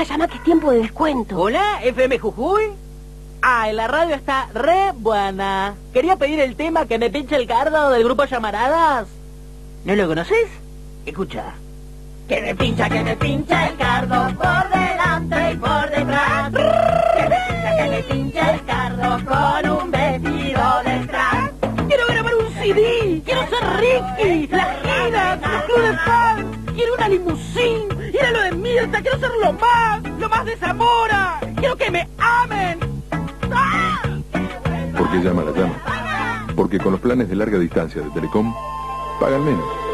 llama que es tiempo de descuento. Hola, FM Jujuy. En la radio está re buena. Quería pedir el tema que me pincha el cardo del grupo Llamaradas. ¿No lo conoces? Escucha. Que me pincha el cardo por delante y por detrás. Que me pincha el cardo con un vestido detrás. Quiero grabar un CD. Quiero ser Ricky. Las giras, los clubes de fans. Quiero una limusín. Ir a lo de Mirta. Quiero ser lo más de Zamora. Quiero que me amen. ¡Ah! ¿Por qué llama la llama? Porque con los planes de larga distancia de Telecom pagan menos.